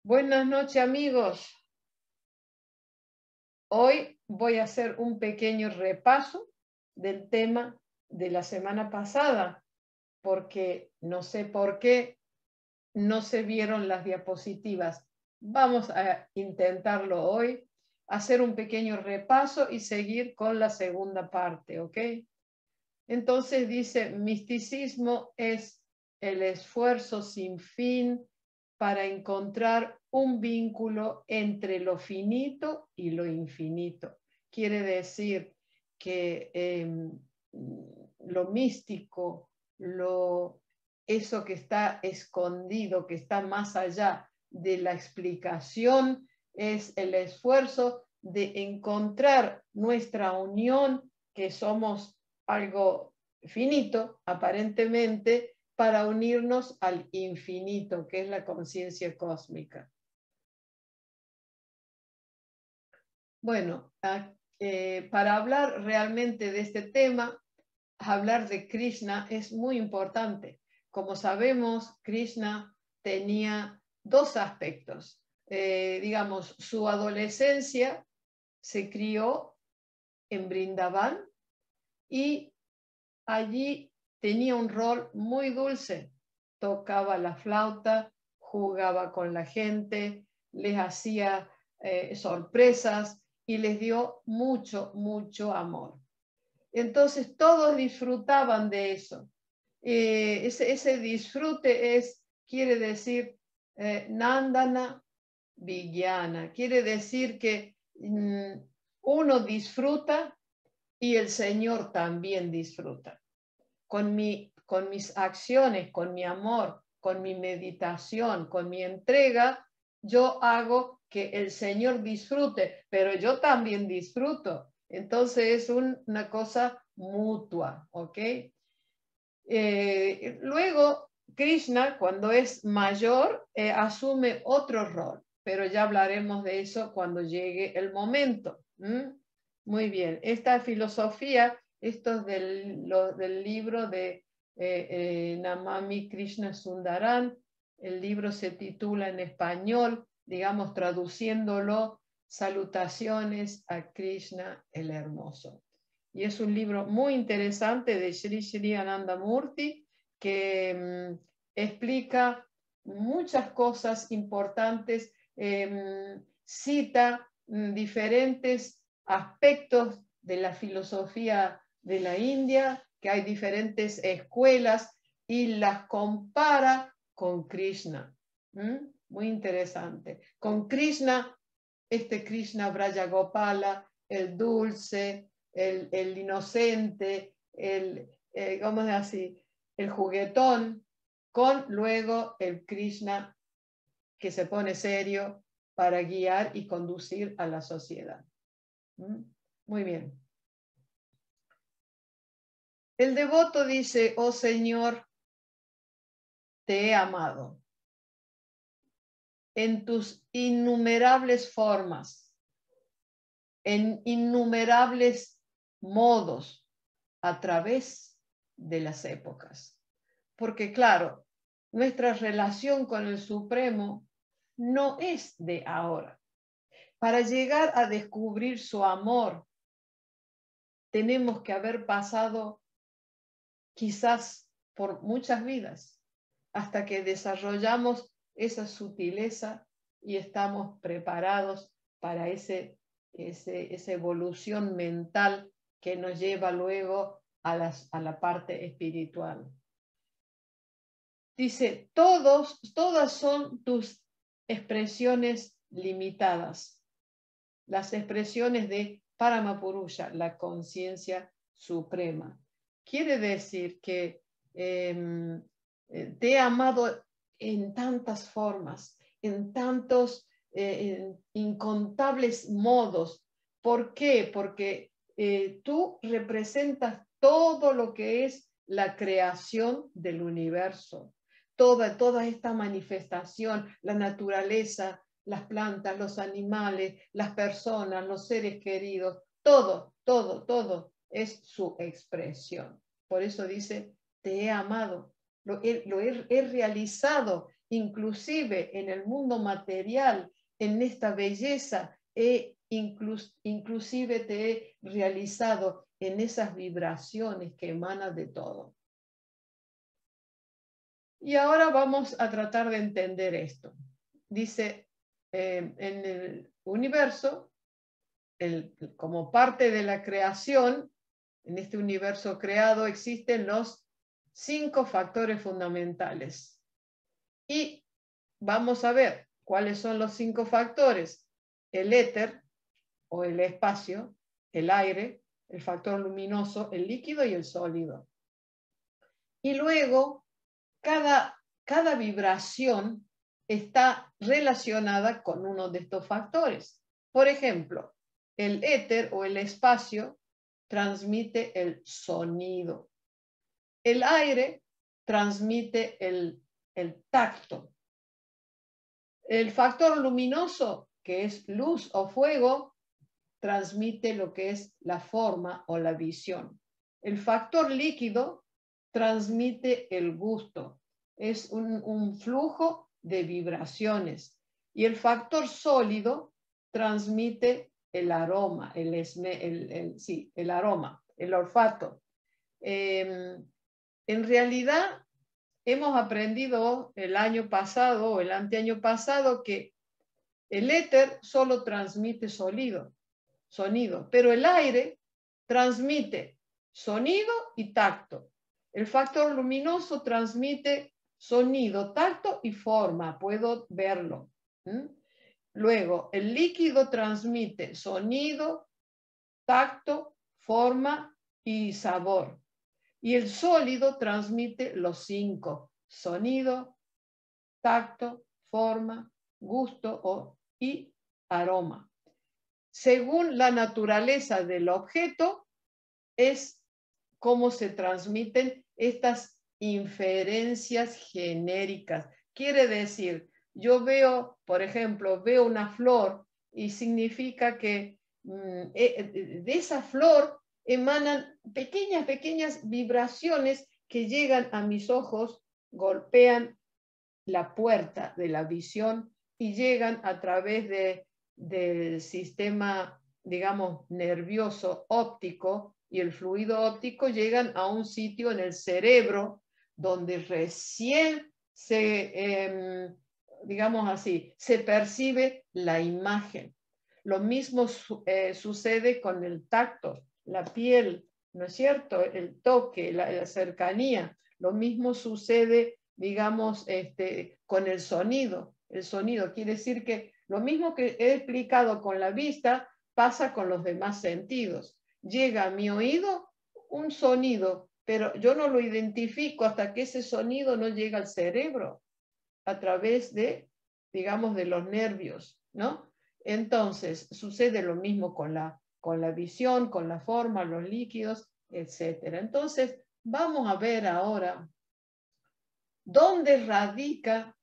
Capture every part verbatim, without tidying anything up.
Buenas noches, amigos. Hoy voy a hacer un pequeño repaso del tema de la semana pasada, porque no sé por qué no se vieron las diapositivas. Vamos a intentarlo hoy, hacer un pequeño repaso y seguir con la segunda parte, ¿ok? Entonces dice, misticismo es el esfuerzo sin fin para encontrar un vínculo entre lo finito y lo infinito. Quiere decir que eh, lo místico, lo, eso que está escondido, que está más allá de la explicación, es el esfuerzo de encontrar nuestra unión, que somos algo finito, aparentemente, para unirnos al infinito, que es la conciencia cósmica. Bueno, eh, para hablar realmente de este tema, hablar de Krishna es muy importante. Como sabemos, Krishna tenía dos aspectos. Eh, digamos, su adolescencia se crió en Brindavan y allí tenía un rol muy dulce. Tocaba la flauta, jugaba con la gente, les hacía eh, sorpresas y les dio mucho, mucho amor. Entonces todos disfrutaban de eso. Eh, ese, ese disfrute es, quiere decir, eh, Nandana Vijnana. Quiere decir que mm, uno disfruta y el Señor también disfruta. Con, mi, con mis acciones, con mi amor, con mi meditación, con mi entrega, yo hago que el Señor disfrute, pero yo también disfruto. Entonces es un, una cosa mutua, ¿ok? Eh, luego, Krishna, cuando es mayor, eh, asume otro rol, pero ya hablaremos de eso cuando llegue el momento. ¿Mm? Muy bien, esta filosofía, esto es del, lo, del libro de eh, eh, Namami Krishna Sundaram. El libro se titula en español, digamos traduciéndolo, Salutaciones a Krishna el Hermoso. Y es un libro muy interesante de Sri Sri Anandamurti que mmm, explica muchas cosas importantes, eh, cita mmm, diferentes aspectos de la filosofía de la India, que hay diferentes escuelas y las compara con Krishna. ¿Mm? Muy interesante. Con Krishna, este Krishna Brajagopala, el dulce, el, el inocente, el, eh, ¿cómo es así? El juguetón, con luego el Krishna que se pone serio para guiar y conducir a la sociedad. ¿Mm? Muy bien. El devoto dice, oh Señor, te he amado en tus innumerables formas, en innumerables modos, a través de las épocas. Porque claro, nuestra relación con el Supremo no es de ahora. Para llegar a descubrir su amor, tenemos que haber pasado quizás por muchas vidas, hasta que desarrollamos esa sutileza y estamos preparados para ese, ese, esa evolución mental que nos lleva luego a, las, a la parte espiritual. Dice, todos, todas son tus expresiones limitadas, las expresiones de Paramapurusha, la conciencia suprema. Quiere decir que eh, te he amado en tantas formas, en tantos eh, en incontables modos. ¿Por qué? Porque eh, tú representas todo lo que es la creación del universo. Toda, toda esta manifestación, la naturaleza, las plantas, los animales, las personas, los seres queridos, todo, todo, todo es su expresión. Por eso dice, te he amado, lo he, lo he, he realizado inclusive en el mundo material, en esta belleza, he inclus, inclusive te he realizado en esas vibraciones que emanan de todo. Y ahora vamos a tratar de entender esto. Dice, eh, en el universo, el, como parte de la creación, en este universo creado existen los cinco factores fundamentales. Y vamos a ver cuáles son los cinco factores. El éter o el espacio, el aire, el factor luminoso, el líquido y el sólido. Y luego, cada, cada vibración está relacionada con uno de estos factores. Por ejemplo, el éter o el espacio transmite el sonido. El aire transmite el, el tacto. El factor luminoso, que es luz o fuego, transmite lo que es la forma o la visión. El factor líquido transmite el gusto. Es un, un flujo de vibraciones. Y el factor sólido transmite el aroma, el, esme, el, el, sí, el aroma, el olfato. Eh, en realidad, hemos aprendido el año pasado o el anteaño pasado que el éter solo transmite sonido, sonido, pero el aire transmite sonido y tacto. El factor luminoso transmite sonido, tacto y forma, puedo verlo. ¿Mm? Luego, el líquido transmite sonido, tacto, forma y sabor. Y el sólido transmite los cinco: sonido, tacto, forma, gusto o, y aroma. Según la naturaleza del objeto, es cómo se transmiten estas inferencias genéricas. Quiere decir, yo veo, por ejemplo, veo una flor y significa que mmm, de esa flor emanan pequeñas, pequeñas vibraciones que llegan a mis ojos, golpean la puerta de la visión y llegan a través de, del sistema, digamos, nervioso óptico, y el fluido óptico llegan a un sitio en el cerebro donde recién se, eh, digamos así, se percibe la imagen. Lo mismo su, eh, sucede con el tacto, la piel, ¿no es cierto? El toque, la, la cercanía. Lo mismo sucede, digamos, este, con el sonido. El sonido quiere decir que lo mismo que he explicado con la vista pasa con los demás sentidos. Llega a mi oído un sonido, pero yo no lo identifico hasta que ese sonido no llega al cerebro a través de, digamos, de los nervios, ¿no? Entonces, sucede lo mismo con la, con la visión, con la forma, los líquidos, etcétera. Entonces, vamos a ver ahora dónde radica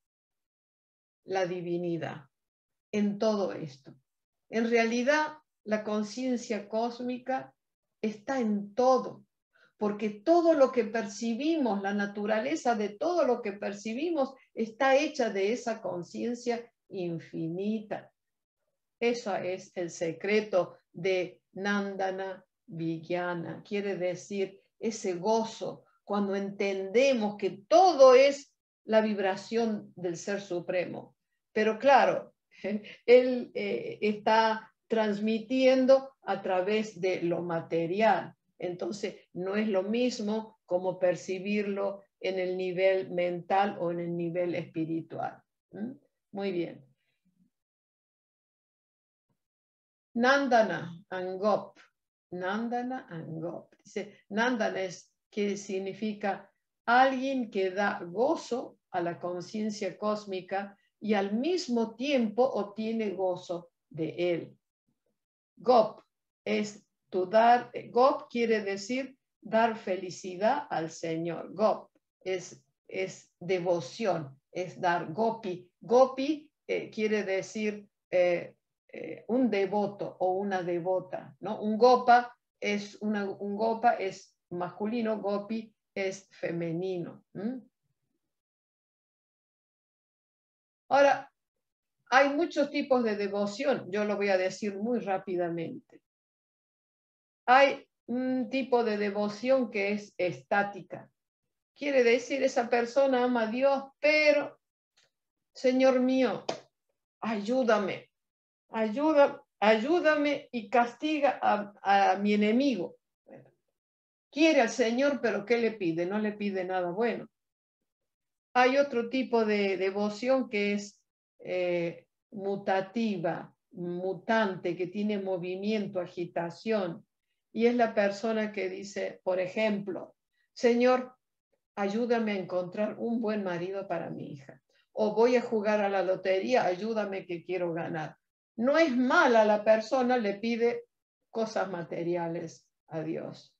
la divinidad en todo esto. En realidad, la conciencia cósmica está en todo, porque todo lo que percibimos, la naturaleza de todo lo que percibimos, está hecha de esa conciencia infinita. Eso es el secreto de Nandana Vijnana. Quiere decir ese gozo cuando entendemos que todo es la vibración del Ser Supremo. Pero claro, él eh, está transmitiendo a través de lo material. Entonces, no es lo mismo como percibirlo en el nivel mental o en el nivel espiritual. ¿Mm? Muy bien. Nandana Angop. Nandana Angop. Dice, Nandana es que significa alguien que da gozo a la conciencia cósmica y al mismo tiempo obtiene gozo de él. Gop es tu dar, Gop quiere decir dar felicidad al Señor. Gop es, es devoción, es dar gopi. Gopi eh, quiere decir eh, eh, un devoto o una devota, ¿no? Un gopa es, una, un gopa es masculino, gopi es femenino. ¿Mm? Ahora, hay muchos tipos de devoción, yo lo voy a decir muy rápidamente. Hay un tipo de devoción que es estática. Quiere decir, esa persona ama a Dios, pero, Señor mío, ayúdame, ayúdame, ayúdame y castiga a, a mi enemigo. Quiere al Señor, pero ¿qué le pide? No le pide nada bueno. Hay otro tipo de devoción que es eh, mutativa, mutante, que tiene movimiento, agitación. Y es la persona que dice, por ejemplo, Señor, ayúdame a encontrar un buen marido para mi hija. O voy a jugar a la lotería, ayúdame que quiero ganar. No es mala la persona, le pide cosas materiales a Dios.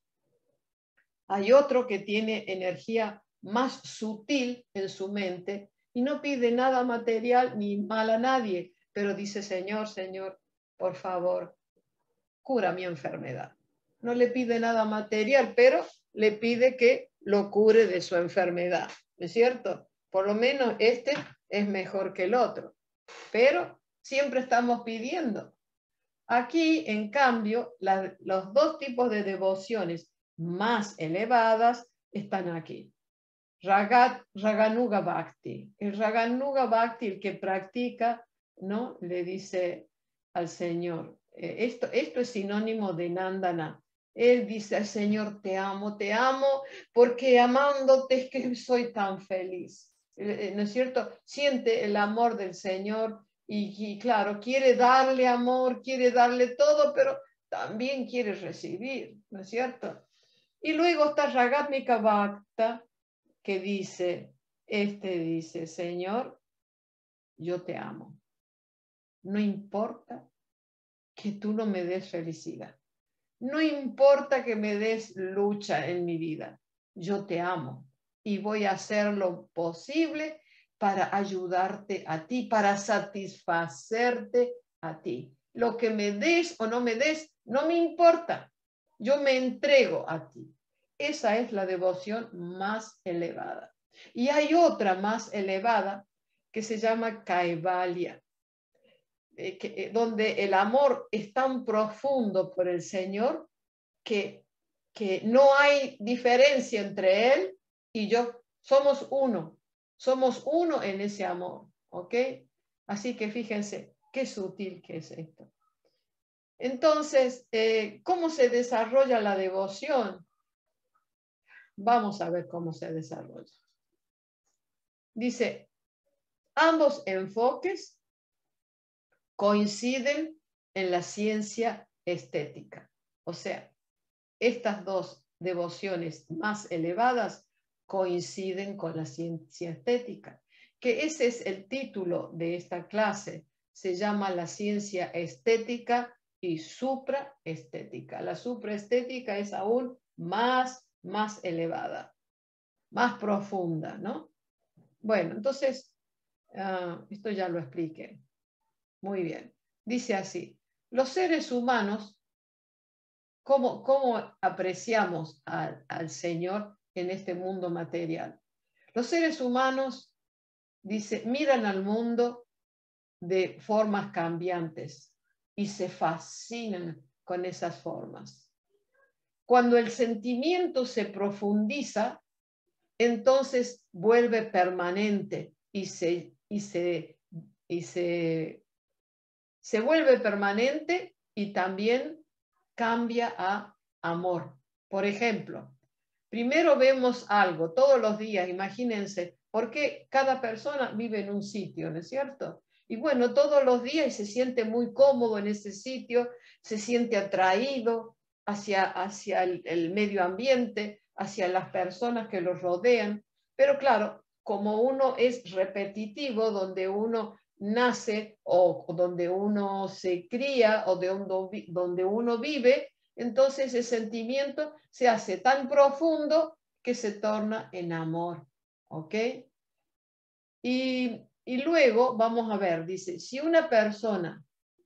Hay otro que tiene energía más sutil en su mente y no pide nada material ni mal a nadie, pero dice, Señor, Señor, por favor, cura mi enfermedad. No le pide nada material, pero le pide que lo cure de su enfermedad, ¿no es cierto? Por lo menos este es mejor que el otro, pero siempre estamos pidiendo. Aquí, en cambio, la, los dos tipos de devociones más elevadas están aquí. Ragat, Raganuga Bhakti. El Raganuga Bhakti, el que practica, ¿no? Le dice al Señor, eh, esto, esto es sinónimo de Nandana. Él dice al Señor, te amo, te amo, porque amándote es que soy tan feliz. ¿No es cierto? Siente el amor del Señor y, y claro, quiere darle amor, quiere darle todo, pero también quiere recibir, ¿no es cierto? Y luego está Ragatmika Bhakta, que dice, este dice, Señor, yo te amo. No importa que tú no me des felicidad. No importa que me des lucha en mi vida. Yo te amo y voy a hacer lo posible para ayudarte a ti, para satisfacerte a ti. Lo que me des o no me des, no me importa. Yo me entrego a ti. Esa es la devoción más elevada. Y hay otra más elevada que se llama Kaivalya, eh, que, eh, donde el amor es tan profundo por el Señor que, que no hay diferencia entre Él y yo. Somos uno, somos uno en ese amor, ¿ok? Así que fíjense qué sutil que es esto. Entonces, eh, ¿cómo se desarrolla la devoción? Vamos a ver cómo se desarrolla. Dice, ambos enfoques coinciden en la ciencia estética. O sea, estas dos devociones más elevadas coinciden con la ciencia estética, que ese es el título de esta clase. Se llama la ciencia estética y supraestética. La supraestética es aún más, más elevada, más profunda, ¿no? Bueno, entonces, uh, esto ya lo expliqué. Muy bien. Dice así, los seres humanos, ¿cómo, cómo apreciamos a, al Señor en este mundo material? Los seres humanos, dice, miran al mundo de formas cambiantes y se fascinan con esas formas. Cuando el sentimiento se profundiza, entonces vuelve permanente y se, y se, y se, se vuelve permanente y también cambia a amor. Por ejemplo, primero vemos algo todos los días, imagínense, porque cada persona vive en un sitio, ¿no es cierto? Y bueno, todos los días y se siente muy cómodo en ese sitio, se siente atraído hacia, hacia el, el medio ambiente, hacia las personas que lo rodean. Pero claro, como uno es repetitivo, donde uno nace o donde uno se cría o de donde, donde uno vive, entonces el sentimiento se hace tan profundo que se torna en amor, ¿ok? Y, y luego vamos a ver, dice, si una persona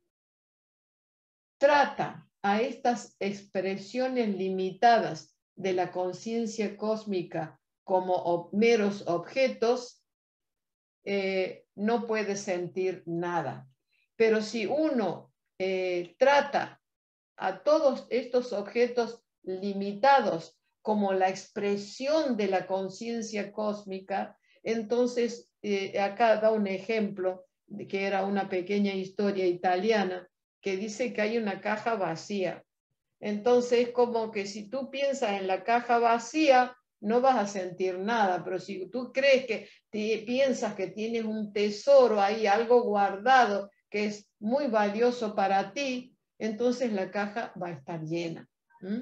trata a estas expresiones limitadas de la conciencia cósmica como ob- meros objetos, eh, no puede sentir nada. Pero si uno eh, trata a todos estos objetos limitados como la expresión de la conciencia cósmica, entonces eh, acá da un ejemplo de que era una pequeña historia italiana que dice que hay una caja vacía. Entonces, como que si tú piensas en la caja vacía, no vas a sentir nada, pero si tú crees que te, piensas que tienes un tesoro ahí, algo guardado que es muy valioso para ti, entonces la caja va a estar llena. ¿Mm?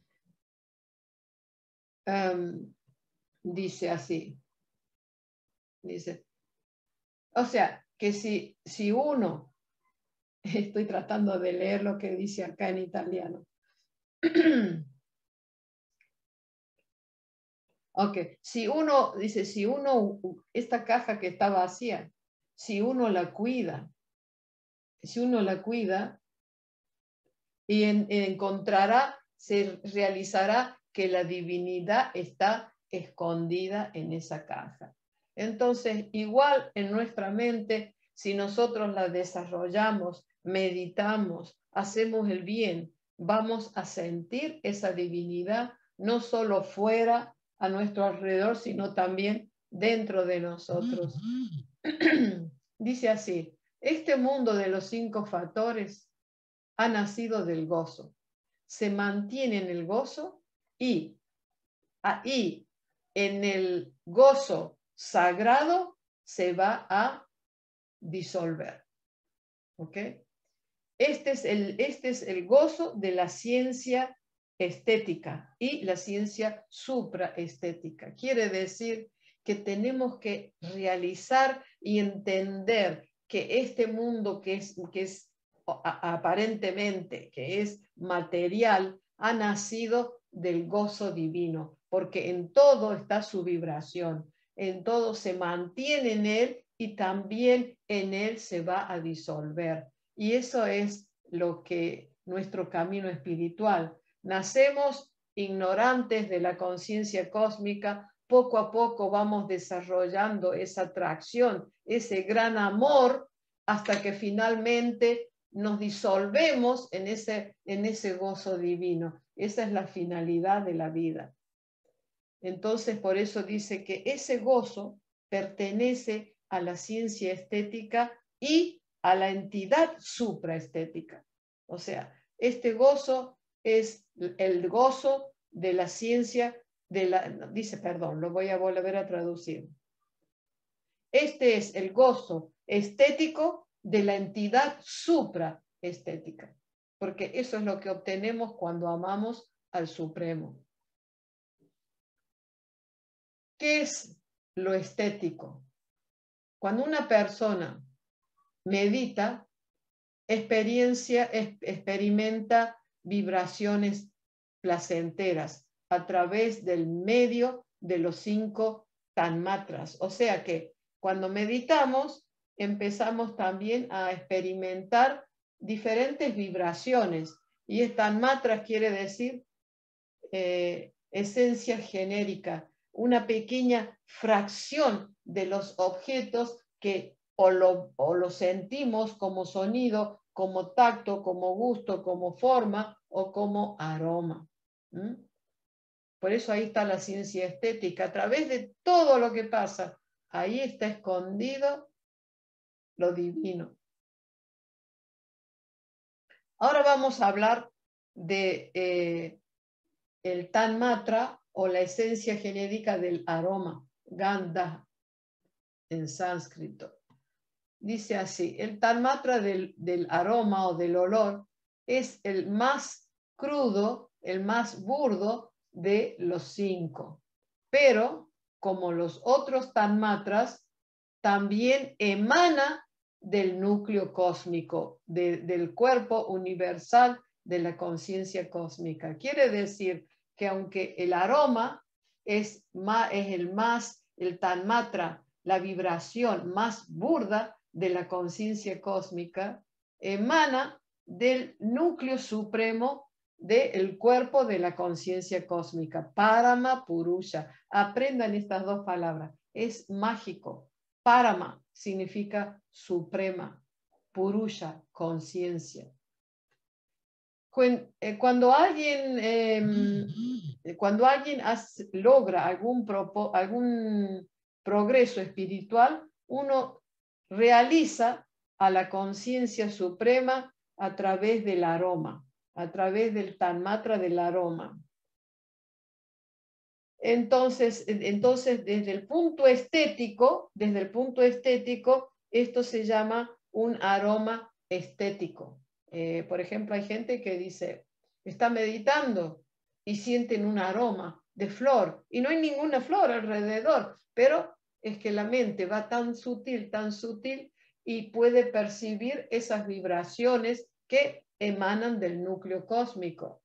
Um, dice así. Dice, o sea, que si, si uno, estoy tratando de leer lo que dice acá en italiano. Ok, si uno, dice, si uno, esta caja que está vacía, si uno la cuida, si uno la cuida, y en, encontrará, se realizará que la divinidad está escondida en esa caja. Entonces, igual en nuestra mente, si nosotros la desarrollamos, meditamos, hacemos el bien, vamos a sentir esa divinidad no solo fuera a nuestro alrededor, sino también dentro de nosotros. Dice así, este mundo de los cinco factores ha nacido del gozo, se mantiene en el gozo y ahí en el gozo sagrado se va a disolver. ¿Ok? Este es el, este es el gozo de la ciencia estética y la ciencia supraestética. Quiere decir que tenemos que realizar y entender que este mundo que es, que es aparentemente, que es material, ha nacido del gozo divino, porque en todo está su vibración, en todo se mantiene en él y también en él se va a disolver. Y eso es lo que nuestro camino espiritual. Nacemos ignorantes de la conciencia cósmica, poco a poco vamos desarrollando esa atracción, ese gran amor, hasta que finalmente nos disolvemos en ese, en ese gozo divino. Esa es la finalidad de la vida. Entonces, por eso dice que ese gozo pertenece a la ciencia estética y a la entidad supraestética. O sea, este gozo es el gozo de la ciencia, de la, dice, perdón, lo voy a volver a traducir. Este es el gozo estético de la entidad supraestética, porque eso es lo que obtenemos cuando amamos al Supremo. ¿Qué es lo estético? Cuando una persona medita, experiencia, experimenta vibraciones placenteras a través del medio de los cinco tanmatras. O sea que cuando meditamos, empezamos también a experimentar diferentes vibraciones. Y tanmatras quiere decir eh, esencia genérica, una pequeña fracción de los objetos que o lo, o lo sentimos como sonido, como tacto, como gusto, como forma o como aroma. ¿Mm? Por eso ahí está la ciencia estética. A través de todo lo que pasa, ahí está escondido lo divino. Ahora vamos a hablar de eh, el tanmatra o la esencia genérica del aroma, gandha en sánscrito. Dice así, el tanmatra del, del aroma o del olor es el más crudo, el más burdo de los cinco. Pero, como los otros tanmatras, también emana del núcleo cósmico, de, del cuerpo universal de la conciencia cósmica. Quiere decir que aunque el aroma es, más, es el más, el tanmatra, la vibración más burda de la conciencia cósmica, emana del núcleo supremo del cuerpo de la conciencia cósmica, Parama Purusha. Aprendan estas dos palabras, es mágico, Parama significa suprema, Purusha, conciencia. Cuando alguien, eh, cuando alguien hace, logra algún, propo, algún progreso espiritual, uno realiza a la conciencia suprema a través del aroma, a través del tanmatra del aroma. Entonces, entonces, desde el punto estético, desde el punto estético, esto se llama un aroma estético. Eh, por ejemplo, hay gente que dice, está meditando y sienten un aroma de flor y no hay ninguna flor alrededor, pero es que la mente va tan sutil, tan sutil y puede percibir esas vibraciones que emanan del núcleo cósmico.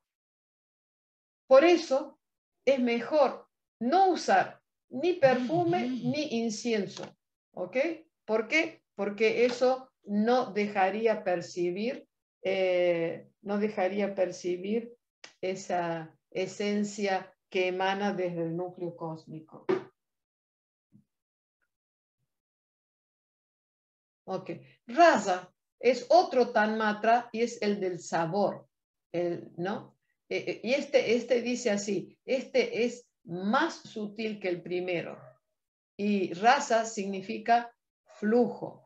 Por eso es mejor no usar ni perfume ni incienso, ¿ok? ¿Por qué? Porque eso no dejaría percibir, eh, no dejaría percibir esa esencia que emana desde el núcleo cósmico. Ok. Rasa es otro tanmatra y es el del sabor, el, ¿no? Eh, y este, este dice así, este es más sutil que el primero. Y rasa significa flujo.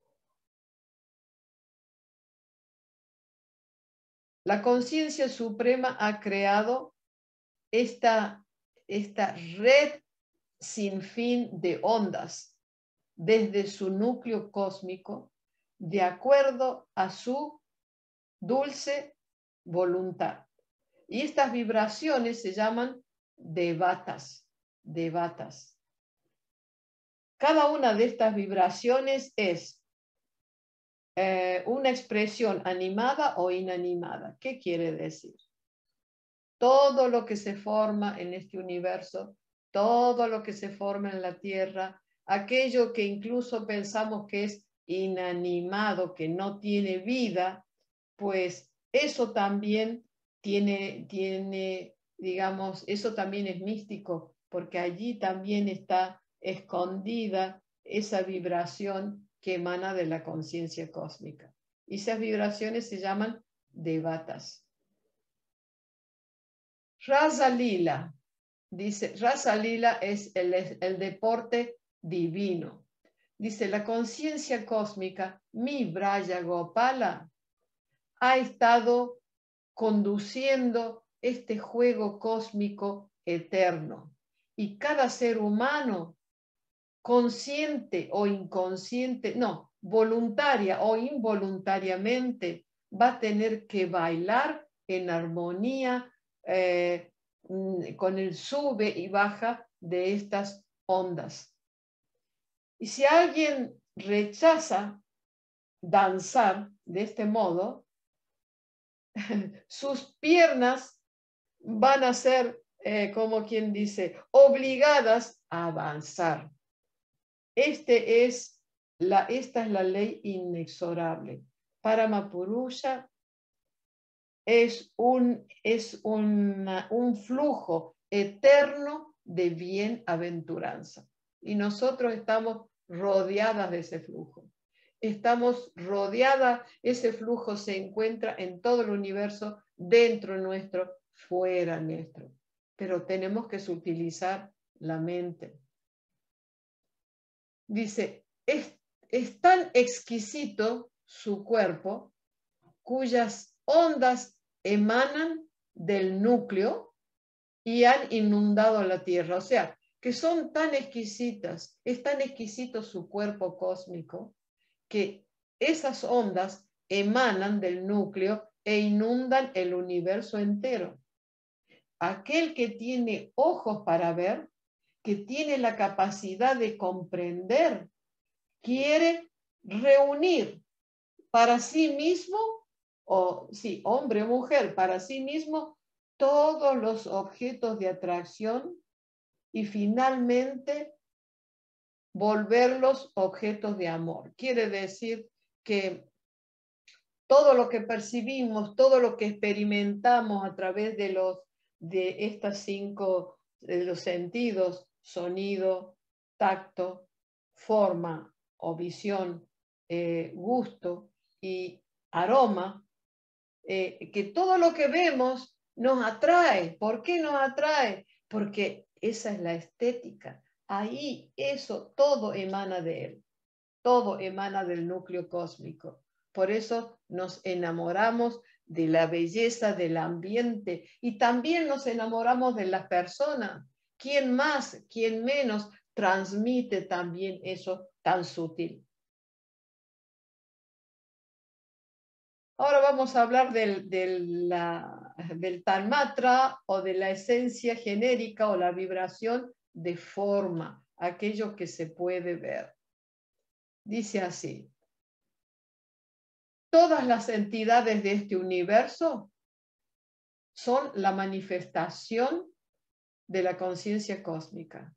La conciencia suprema ha creado esta, esta red sin fin de ondas desde su núcleo cósmico de acuerdo a su dulce voluntad. Y estas vibraciones se llaman devatas, devatas. Cada una de estas vibraciones es eh, una expresión animada o inanimada. ¿Qué quiere decir? Todo lo que se forma en este universo, todo lo que se forma en la Tierra, aquello que incluso pensamos que es inanimado, que no tiene vida, pues eso también tiene, tiene, digamos, eso también es místico, porque allí también está escondida esa vibración que emana de la conciencia cósmica. Y esas vibraciones se llaman devatas. Rasa Lila, dice, Rasa Lila es el, el deporte divino. Dice, la conciencia cósmica, mi Braya Gopala, ha estado conduciendo este juego cósmico eterno. Y cada ser humano, consciente o inconsciente, no, voluntaria o involuntariamente, va a tener que bailar en armonía eh, con el sube y baja de estas ondas. Y si alguien rechaza danzar de este modo, sus piernas van a ser, eh, como quien dice, obligadas a avanzar. Este es la, esta es la ley inexorable. Paramapurusha es un, es una, un flujo eterno de bienaventuranza. Y nosotros estamos rodeadas de ese flujo. Estamos rodeadas, ese flujo se encuentra en todo el universo, dentro nuestro, fuera nuestro. Pero tenemos que sutilizar la mente. Dice, es, es tan exquisito su cuerpo, cuyas ondas emanan del núcleo y han inundado la tierra. O sea, que son tan exquisitas, es tan exquisito su cuerpo cósmico, que esas ondas emanan del núcleo e inundan el universo entero. Aquel que tiene ojos para ver, que tiene la capacidad de comprender, quiere reunir para sí mismo, o sí, hombre o mujer, para sí mismo, todos los objetos de atracción y finalmente volverlos objetos de amor. Quiere decir que todo lo que percibimos, todo lo que experimentamos a través de los de estas cinco de los sentidos, sonido, tacto, forma o visión, eh, gusto y aroma, eh, que todo lo que vemos nos atrae. ¿Por qué nos atrae? Porque esa es la estética. Ahí eso todo emana de él. Todo emana del núcleo cósmico. Por eso nos enamoramos de la belleza del ambiente y también nos enamoramos de las personas. ¿Quién más, quién menos transmite también eso tan sutil? Ahora vamos a hablar del, del, la, del Tanmatra o de la esencia genérica o la vibración de forma, aquello que se puede ver. Dice así: todas las entidades de este universo son la manifestación de la conciencia cósmica.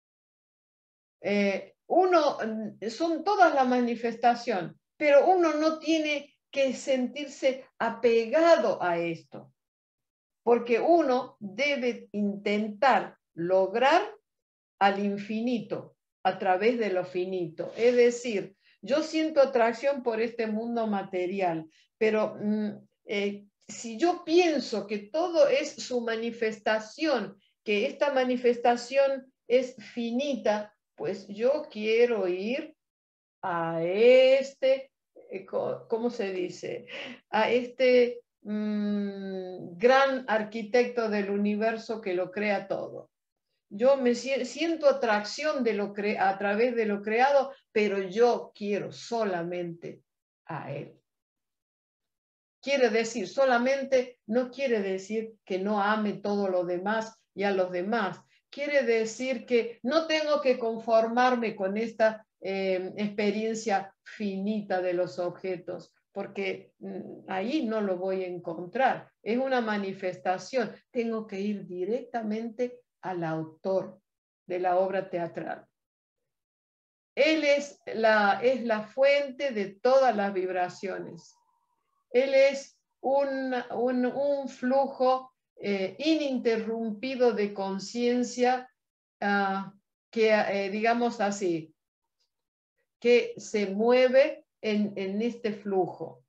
Eh, uno, son todas la manifestación, pero uno no tiene que sentirse apegado a esto, porque uno debe intentar lograr al infinito a través de lo finito. Es decir, yo siento atracción por este mundo material, pero mm, eh, si yo pienso que todo es su manifestación, que esta manifestación es finita, pues yo quiero ir a este, eh, ¿cómo se dice? A este mmm, gran arquitecto del universo que lo crea todo. Yo me siento atracción de lo cre a través de lo creado, pero yo quiero solamente a él. Quiere decir, solamente no quiere decir que no ame todo lo demás y a los demás. Quiere decir que no tengo que conformarme con esta eh, experiencia finita de los objetos, porque mm, ahí no lo voy a encontrar. Es una manifestación. Tengo que ir directamente al autor de la obra teatral. Él es la, es la fuente de todas las vibraciones. Él es un, un, un flujo eh, ininterrumpido de conciencia uh, que, eh, digamos así, que se mueve en, en este flujo.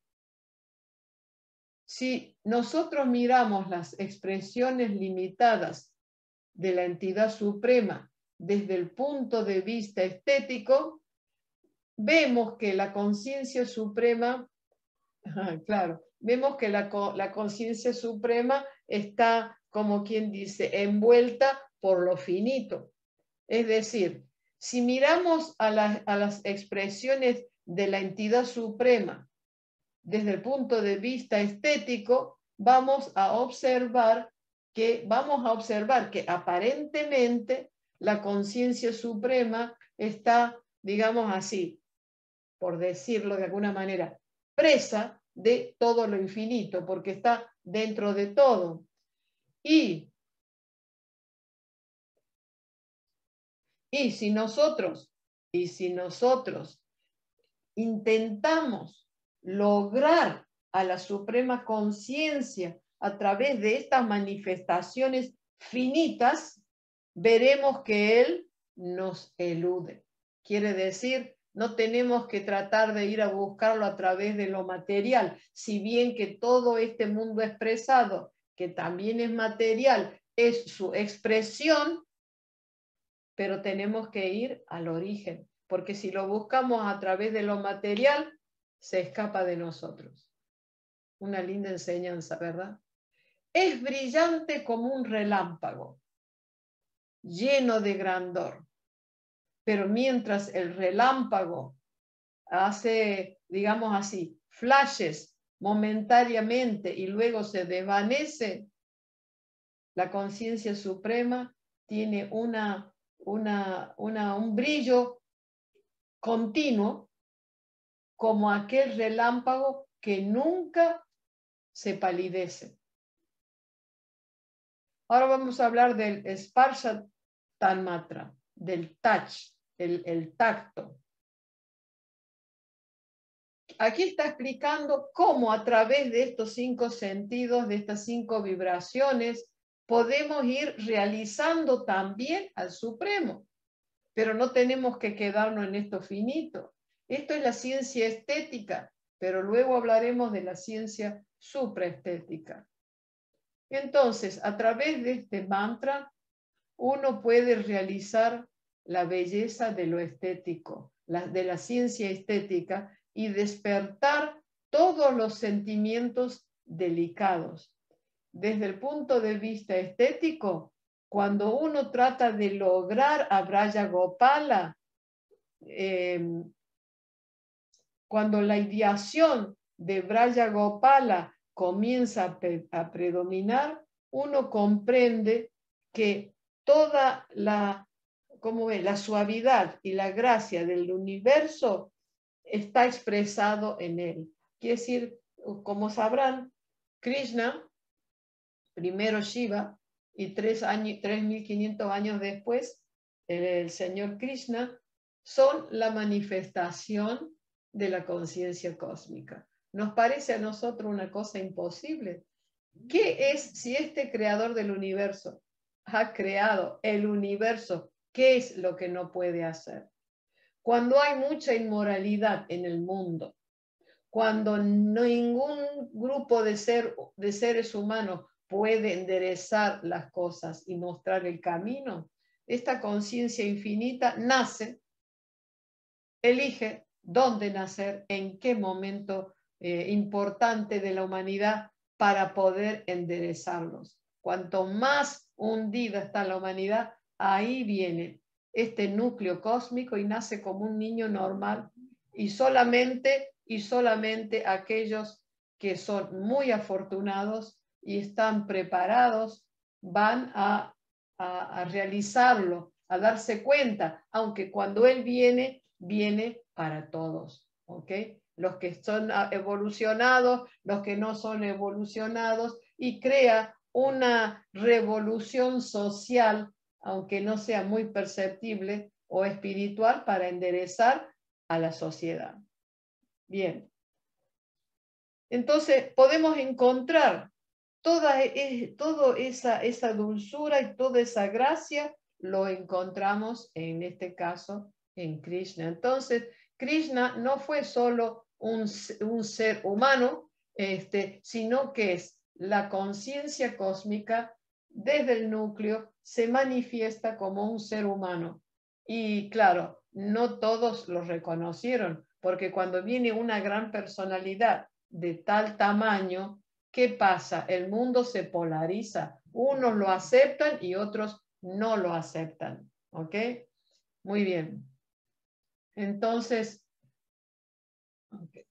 Si nosotros miramos las expresiones limitadas de la entidad suprema desde el punto de vista estético, vemos que la conciencia suprema, claro, vemos que la, la conciencia suprema está, como quien dice, envuelta por lo finito. Es decir, si miramos a, la, a las expresiones de la entidad suprema desde el punto de vista estético, vamos a observar que, vamos a observar que aparentemente la conciencia suprema está, digamos así, por decirlo de alguna manera, presa de todo lo infinito, porque está dentro de todo. Y, y si nosotros, y si nosotros intentamos lograr a la suprema conciencia a través de estas manifestaciones finitas, veremos que él nos elude. Quiere decir, no tenemos que tratar de ir a buscarlo a través de lo material, si bien que todo este mundo expresado, que también es material, es su expresión, pero tenemos que ir al origen, porque si lo buscamos a través de lo material, se escapa de nosotros. Una linda enseñanza, ¿verdad? Es brillante como un relámpago, lleno de grandor. Pero mientras el relámpago hace, digamos así, flashes momentáneamente y luego se desvanece, la conciencia suprema tiene una, una, una, un brillo continuo como aquel relámpago que nunca se palidece. Ahora vamos a hablar del Sparsha Tanmatra, del touch, el, el tacto. Aquí está explicando cómo a través de estos cinco sentidos, de estas cinco vibraciones, podemos ir realizando también al Supremo. pero no tenemos que quedarnos en esto finito. Esto es la ciencia estética, pero luego hablaremos de la ciencia supraestética. Entonces, a través de este mantra, uno puede realizar la belleza de lo estético, la, de la ciencia estética, y despertar todos los sentimientos delicados. Desde el punto de vista estético, cuando uno trata de lograr a Braja Gopala, eh, cuando la ideación de Braja Gopala comienza a, pre a predominar, uno comprende que toda la, ¿cómo ve? La suavidad y la gracia del universo está expresado en él. Quiere decir, como sabrán, Krishna, primero Shiva, y tres mil quinientos años después, el, el señor Krishna, son la manifestación de la conciencia cósmica. Nos parece a nosotros una cosa imposible. ¿Qué es si este creador del universo ha creado el universo? ¿Qué es lo que no puede hacer? Cuando hay mucha inmoralidad en el mundo, cuando ningún grupo de, ser, de seres humanos puede enderezar las cosas y mostrar el camino, esta conciencia infinita nace, elige dónde nacer, en qué momento eh, importante de la humanidad para poder enderezarlos. Cuanto más hundida está la humanidad, ahí viene este núcleo cósmico y nace como un niño normal, y solamente, y solamente aquellos que son muy afortunados y están preparados van a, a, a realizarlo, a darse cuenta, aunque cuando él viene, viene para todos, ¿ok? Los que son evolucionados, los que no son evolucionados, y crea una revolución social, aunque no sea muy perceptible o espiritual, para enderezar a la sociedad. Bien. Entonces podemos encontrar toda, toda esa, esa dulzura y toda esa gracia, lo encontramos en este caso en Krishna. Entonces, Krishna no fue solo un, un ser humano, este, sino que es la conciencia cósmica desde el núcleo, se manifiesta como un ser humano. Y claro, no todos lo reconocieron, porque cuando viene una gran personalidad de tal tamaño, ¿qué pasa? El mundo se polariza. Unos lo aceptan y otros no lo aceptan. ¿Ok? Muy bien. Entonces, okay.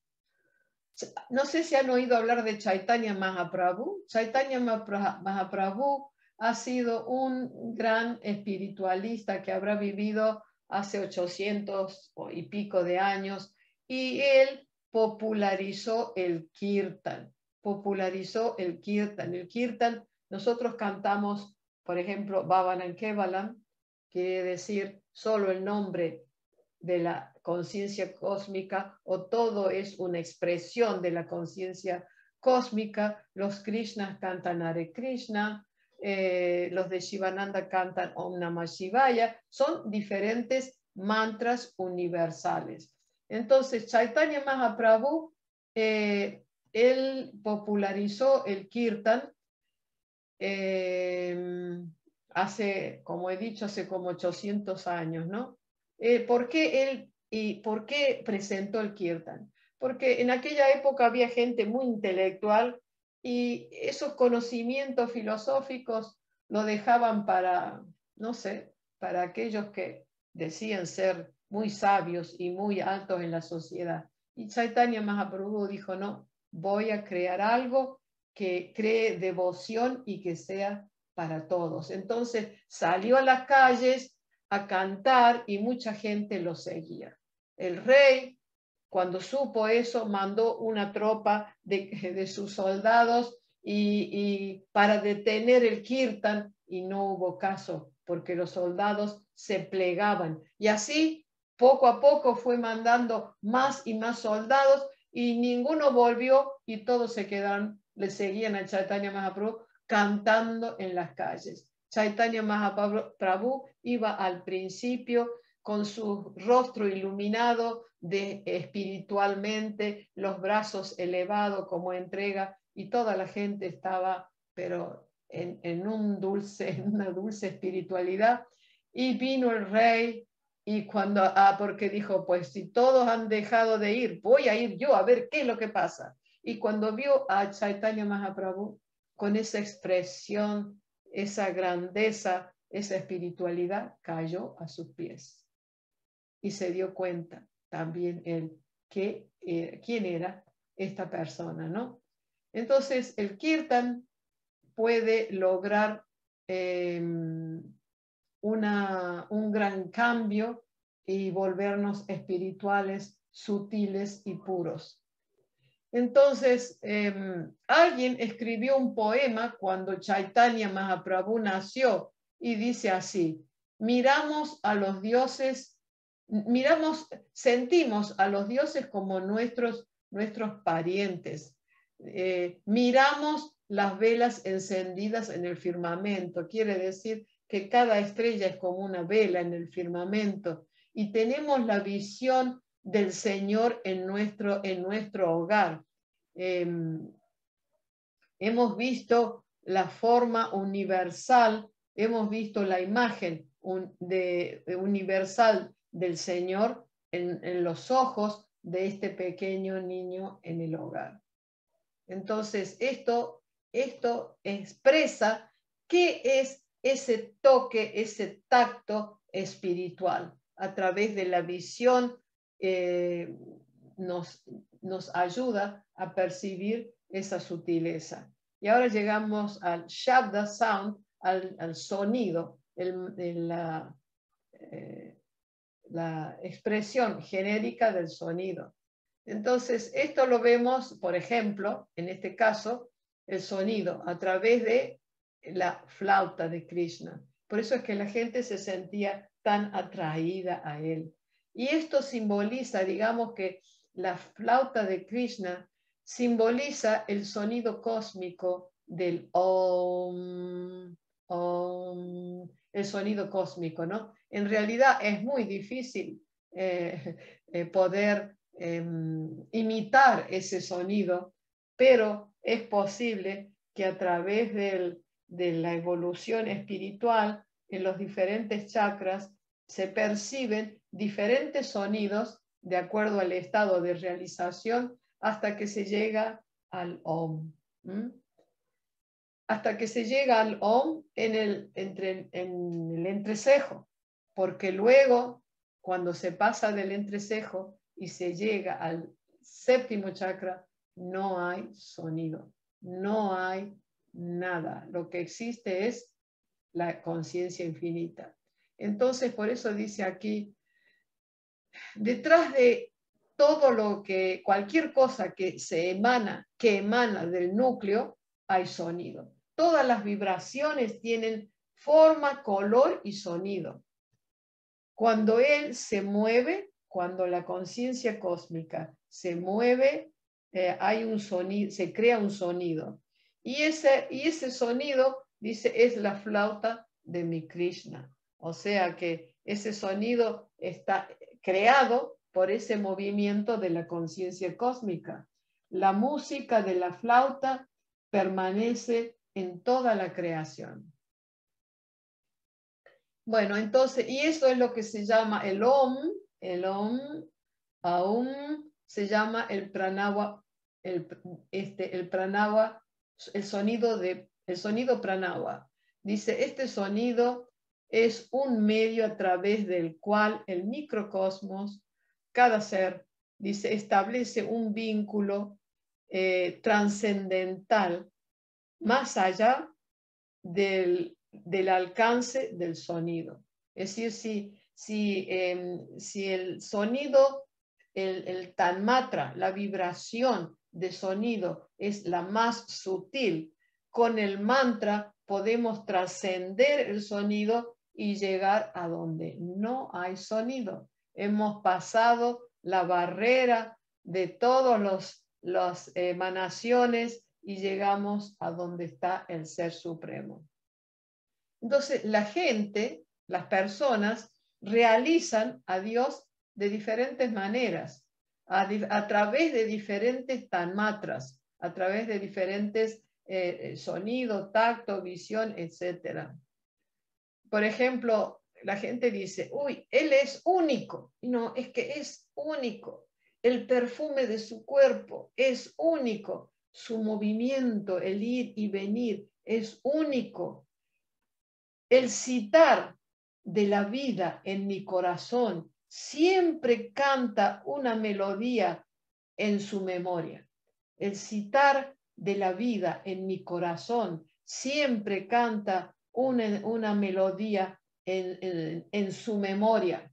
No sé si han oído hablar de Chaitanya Mahaprabhu. Chaitanya Mahaprabhu ha sido un gran espiritualista que habrá vivido hace ochocientos y pico de años, y él popularizó el kirtan. Popularizó el kirtan. El kirtan, nosotros cantamos, por ejemplo, Bhavanan Kevalam, quiere decir solo el nombre de la conciencia cósmica, o todo es una expresión de la conciencia cósmica. Los Krishnas cantan Hare Krishna, eh, los de Shivananda cantan Om Namah Shivaya, son diferentes mantras universales. Entonces, Chaitanya Mahaprabhu, eh, él popularizó el kirtan eh, hace, como he dicho, hace como ochocientos años, ¿no? Eh, ¿por qué él y por qué presentó el kirtan? Porque en aquella época había gente muy intelectual y esos conocimientos filosóficos lo dejaban para, no sé, para aquellos que decían ser muy sabios y muy altos en la sociedad. Y Chaitanya Mahaprabhu dijo, no, voy a crear algo que cree devoción y que sea para todos. Entonces salió a las calles a cantar y mucha gente lo seguía. El rey, cuando supo eso, mandó una tropa de, de sus soldados y, y para detener el kirtan, y no hubo caso porque los soldados se plegaban. Y así, poco a poco fue mandando más y más soldados y ninguno volvió y todos se quedaron, le seguían a Chaitanya Mahaprabhu cantando en las calles. Chaitanya Mahaprabhu iba al principio con su rostro iluminado de, espiritualmente, los brazos elevados como entrega, y toda la gente estaba, pero en, en, un dulce, en una dulce espiritualidad. Y vino el rey, y cuando, ah, porque dijo, pues si todos han dejado de ir, voy a ir yo a ver qué es lo que pasa. Y cuando vio a Chaitanya Mahaprabhu con esa expresión, esa grandeza, esa espiritualidad, cayó a sus pies. Y se dio cuenta también él que, eh, quién era esta persona, ¿no? Entonces el kirtan puede lograr eh, una, un gran cambio y volvernos espirituales, sutiles y puros. Entonces, eh, alguien escribió un poema cuando Chaitanya Mahaprabhu nació y dice así: miramos a los dioses, miramos, sentimos a los dioses como nuestros, nuestros parientes. Eh, miramos las velas encendidas en el firmamento, quiere decir que cada estrella es como una vela en el firmamento, y tenemos la visión del Señor en nuestro, en nuestro hogar. Eh, hemos visto la forma universal, hemos visto la imagen un, de, de universal del Señor en, en los ojos de este pequeño niño en el hogar. Entonces, esto, esto expresa qué es ese toque, ese tacto espiritual. A través de la visión eh, nos, nos ayuda a percibir esa sutileza. Y ahora llegamos al Shabda Sound, al, al sonido, el, el, la, eh, la expresión genérica del sonido. Entonces, esto lo vemos, por ejemplo, en este caso, el sonido a través de la flauta de Krishna. Por eso es que la gente se sentía tan atraída a él. Y esto simboliza, digamos que la flauta de Krishna simboliza el sonido cósmico del Om, Om, el sonido cósmico, ¿no? En realidad es muy difícil eh, eh, poder eh, imitar ese sonido, pero es posible que a través del, de la evolución espiritual en los diferentes chakras se perciben diferentes sonidos de acuerdo al estado de realización hasta que se llega al Om. ¿Mm? Hasta que se llega al Om en el, entre, en el entrecejo, porque luego, cuando se pasa del entrecejo y se llega al séptimo chakra, no hay sonido, no hay nada. Lo que existe es la conciencia infinita. Entonces, por eso dice aquí, detrás de todo lo que, cualquier cosa que se emana, que emana del núcleo, hay sonido. Todas las vibraciones tienen forma, color y sonido. Cuando él se mueve, cuando la conciencia cósmica se mueve, eh, hay un sonido, se crea un sonido. Y ese, y ese sonido, dice, es la flauta de mi Krishna. O sea que ese sonido está creado por ese movimiento de la conciencia cósmica. La música de la flauta permanece en toda la creación. Bueno, entonces, y eso es lo que se llama el Om, el Om, Aum, se llama el Pranava, el, este, el Pranava, el sonido de, el sonido Pranava. Dice, este sonido es un medio a través del cual el microcosmos, cada ser, dice, establece un vínculo eh, trascendental más allá del, del alcance del sonido. Es decir, si, si, eh, si el sonido, el, el tanmatra, la vibración de sonido es la más sutil, con el mantra podemos trascender el sonido y llegar a donde no hay sonido. Hemos pasado la barrera de todas los, las emanaciones y llegamos a donde está el Ser Supremo. Entonces, la gente, las personas, realizan a Dios de diferentes maneras, a, a través de diferentes tanmatras, a través de diferentes eh, sonido, tacto, visión, etcétera. Por ejemplo, la gente dice, uy, él es único. No, es que es único. El perfume de su cuerpo es único. Su movimiento, el ir y venir, es único. El citar de la vida en mi corazón siempre canta una melodía en su memoria. El citar de la vida en mi corazón siempre canta una, una melodía en, en, en su memoria.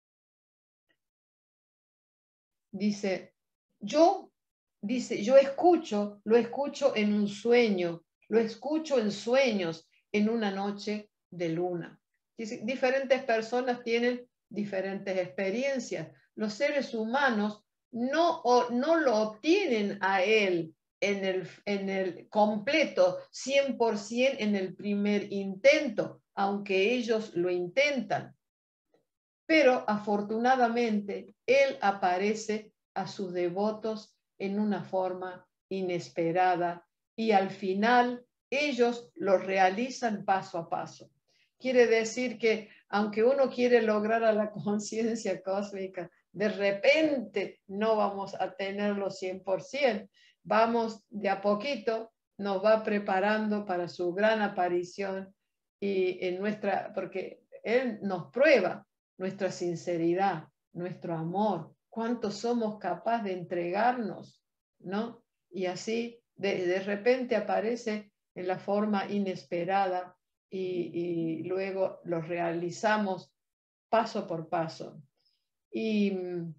Dice, yo, dice, yo escucho, lo escucho en un sueño, lo escucho en sueños, en una noche de luna. Dice, diferentes personas tienen diferentes experiencias. Los seres humanos no, o, no lo obtienen a él en el, en el completo, cien por ciento en el primer intento, aunque ellos lo intentan. Pero afortunadamente él aparece a sus devotos en una forma inesperada y al final ellos lo realizan paso a paso. Quiere decir que aunque uno quiere lograr a la conciencia cósmica, de repente no vamos a tenerlo cien por ciento. Vamos de a poquito, nos va preparando para su gran aparición y en nuestra, porque él nos prueba nuestra sinceridad, nuestro amor, cuánto somos capaces de entregarnos, ¿no? Y así de, de repente aparece en la forma inesperada y, y luego lo realizamos paso por paso. Y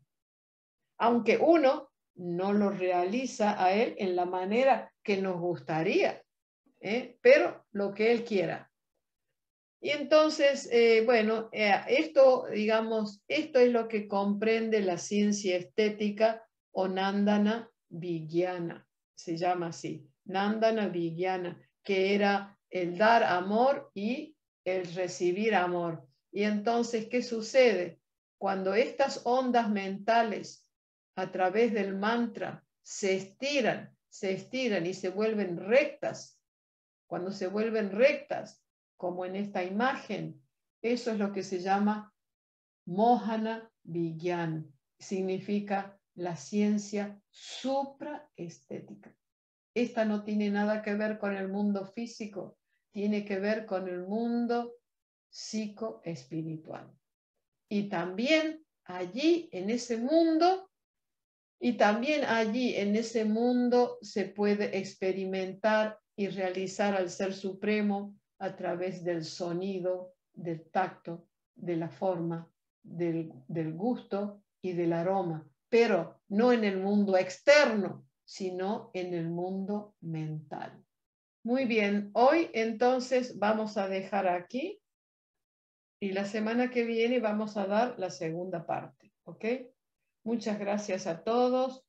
aunque uno no lo realiza a él en la manera que nos gustaría, ¿eh? Pero lo que él quiera. Y entonces, eh, bueno, eh, esto, digamos, esto es lo que comprende la ciencia estética o Nandana Vigyana, se llama así, Nandana Vigyana, que era el dar amor y el recibir amor. Y entonces, ¿qué sucede? Cuando estas ondas mentales a través del mantra se estiran, se estiran y se vuelven rectas, cuando se vuelven rectas, como en esta imagen, eso es lo que se llama Mohana Vigyan, significa la ciencia supraestética. Esta no tiene nada que ver con el mundo físico, tiene que ver con el mundo psicoespiritual. Y también allí, en ese mundo, y también allí, en ese mundo, se puede experimentar y realizar al Ser Supremo a través del sonido, del tacto, de la forma, del, del gusto y del aroma, pero no en el mundo externo, sino en el mundo mental. Muy bien, hoy entonces vamos a dejar aquí y la semana que viene vamos a dar la segunda parte, ¿ok? Muchas gracias a todos.